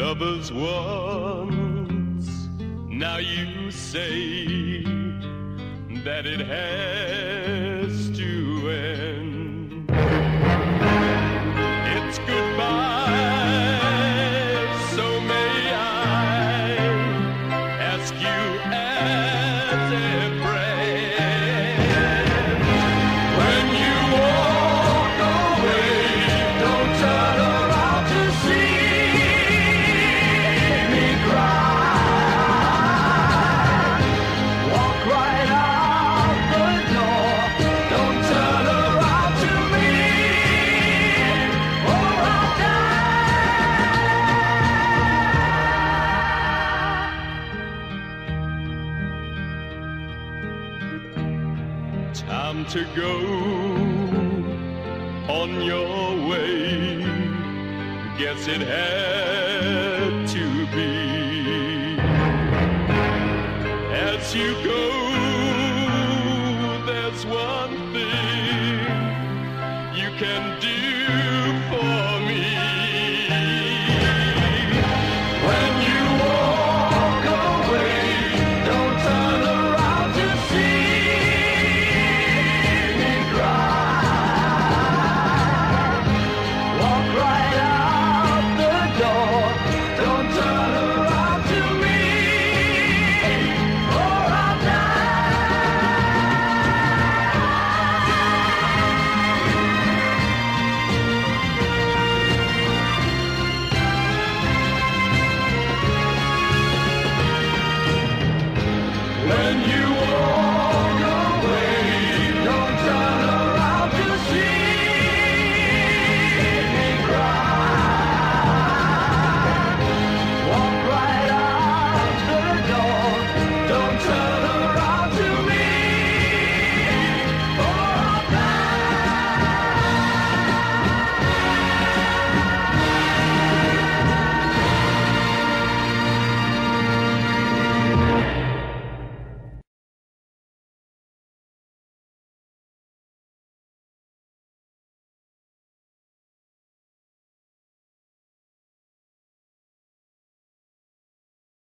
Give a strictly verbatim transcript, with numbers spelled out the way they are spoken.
lovers once. Now you say that it has to end. It's goodbye, so may I ask you as a friend, when you walk away, don't turn around to see me cry. Walk right out the door, don't turn around to me, or I'll die. Time to go on your way. Guess it had to be. As you go, there's one thing you can do.